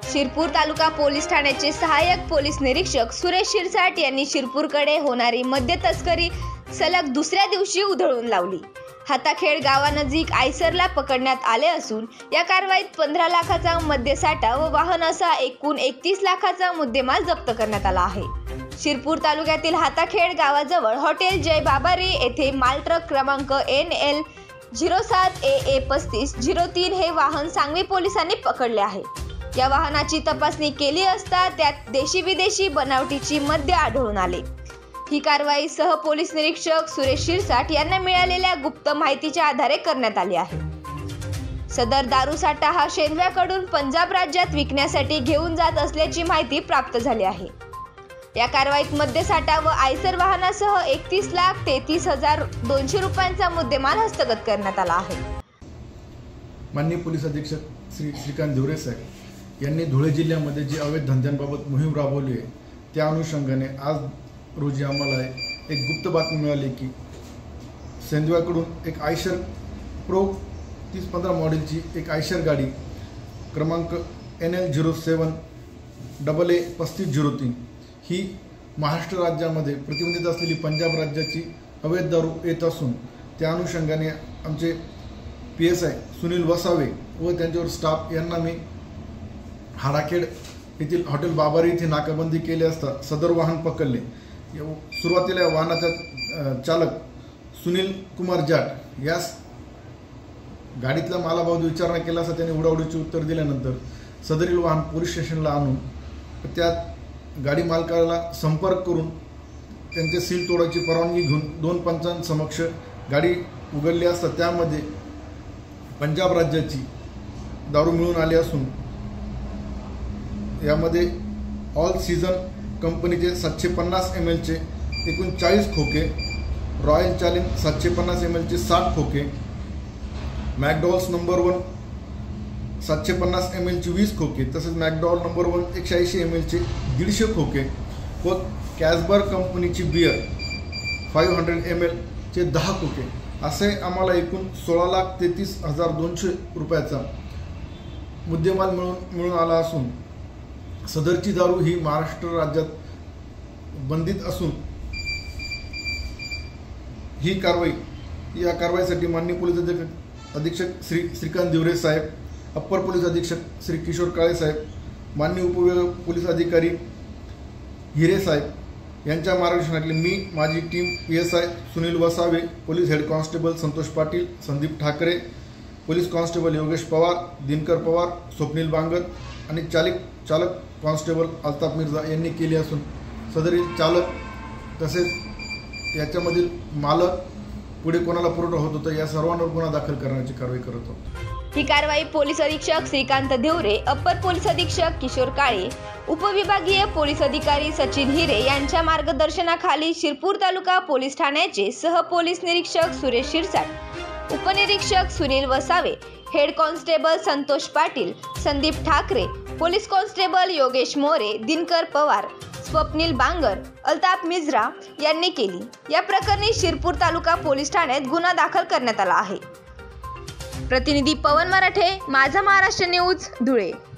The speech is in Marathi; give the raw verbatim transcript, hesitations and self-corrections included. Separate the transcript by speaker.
Speaker 1: शिरपूर तालुका पोलीस ठाण्याचे सहाय्यक पोलीस निरीक्षक सुरेश शिरसाट यांनी शिरपूरकडे होणारी मद्य तस्करी सलग दुसऱ्या दिवशी उधळून लावली। हाताखेड गावानजीक आयसरला पकडण्यात आले असून या कारवाईत पंधरा लाखाचा मद्यसाठा व वाहन असा एकूण एकतीस लाखाचा मुद्देमाल जप्त करण्यात आला आहे। शिरपूर तालुक्यातील हाताखेड गावाजवळ हॉटेल जय बाबारी येथे माल ट्रक क्रमांक एन एल झिरो सात ए ए पस्तीस झिरो तीन हे वाहन सांगवी पोलिसांनी पकडले आहे। या वाहनाची तपासणी केली असता त्यात देशी विदेशी बनावटीची मद्य आढळून आले। ही कारवाई सह पोलीस निरीक्षक सुरेश शिरसाट यांना मिळालेल्या गुप्त माहितीच्या आधारे करण्यात आली आहे। सदर दारूसाठा हा शेंदव्याकडून पंजाब राज्यात विकण्यासाठी घेऊन जात असल्याची माहिती प्राप्त झाली आहे। या कारवाईत मद्यसाठा व आयसर वाहनासह एकतीस लाख तेहतीस हजार दोनशे रुपयांचा मुद्देमाल हस्तगत करण्यात आला आहे।
Speaker 2: माननीय पोलीस अधीक्षक श्री श्रीकांत धिवरे साहेब यांनी धुळे जिल्ह्यामध्ये जी अवैध धंद्यांबाबत मोहीम राबवली आहे त्या अनुषंगाने आज रोजी आम्हाला एक गुप्त बातमी मिळाली की सेंदव्याकडून एक आयशर प्रो तीस पंधरा मॉडेलची एक आयशर गाडी क्रमांक N L zero seven double A पस्तीस झिरो तीन ही महाराष्ट्र राज्यामध्ये प्रतिबंधित असलेली पंजाब राज्याची अवैध दारू येत असून त्या अनुषंगाने आमचे P S I Sunil Vasave व त्यांच्यावर स्टाफ यांना मी हाडाखेड येथील हॉटेल बाबारी येथे नाकाबंदी केली असता सदर वाहन पकडले। सुरुवातीला या वाहनाचा चालक सुनील कुमार जाट यास गाडीतल्या मालाबाबत विचारणा केला असता त्याने उडाउडीचे उत्तर दिल्यानंतर सदरील वाहन पोलीस स्टेशनला आणून त्यात गाडी मालकाला संपर्क करून त्यांचे सील तोडायची परवानगी घेऊन दोन पंचांसमक्ष गाडी उघडली असता त्यामध्ये पंजाब राज्याची दारू मिळून आली असून यामध्ये ऑल सीझन कंपनीचे सातशे पन्नास एम एलचे एकूण चाळीस खोके, रॉयल चॅलेंज सातशे पन्नास एम एलचे साठ खोके, मॅकडॉल्स नंबर वन सातशे पन्नास एम एलचे वीस खोके तसेच मॅकडॉल नंबर वन एकशे ऐंशी एम एलचे दीडशे खोके व कॅसबर कंपनीची बियर फाईव्ह हंड्रेड एम एलचे दहा खोके असे आम्हाला एकूण सोळा लाख तेहतीस हजार दोनशे रुपयाचा मुद्देमाल मिळून मिळून आला असून सदरची दारू ही महाराष्ट्र राज्यात बंदित असून ही कारवाई या कारवाईसाठी माननीय पोलीस अधीक्षक श्री श्रीकांत धिवरे साहेब, अप्पर पोलीस अधीक्षक श्री किशोर काळे साहेब, माननीय उपविभाग पोलीस अधिकारी हिरे साहेब यांच्या मार्गदर्शनाखाली मी माझी team P S I Sunil Vasave, police head constable Santosh Patil, Sandeep Thakare, police constable Yogesh Pawar, Dinkar Pawar, Swapnil Bangar आणि चालक चालक कॉन्स्टेबल अल्ताफ मिर्झा यांनी केली असून सदरील चालक तसेच याच्यामधील मालक पुढे कोणाला पुरवठा होत होता या सर्वांवर गुन्हा दाखल करण्याची कारवाई करत आहोत।
Speaker 1: ही कारवाई पोलीस अधीक्षक श्रीकांत धिवरे, अप्पर पोलीस अधीक्षक किशोर काळे, उपविभागीय पोलीस अधिकारी सचिन हिरे यांच्या मार्गदर्शनाखाली शिरपूर तालुका पोलीस ठाण्याचे सह पोलीस निरीक्षक सुरेश शिरसाट, उपनिरीक्षक Sunil Vasave, head constable Santosh Patil, Sandeep Thakare, police constable Yogesh More, Dinkar Pawar, Swapnil Bangar, Altaf Mirza यांनी केली। या प्रकरणी शिरपूर तालुका पोलीस ठाण्यात गुन्हा दाखल करण्यात आला आहे। प्रतिनिधी पवन मराठे, माझा महाराष्ट्र न्यूज, धुळे।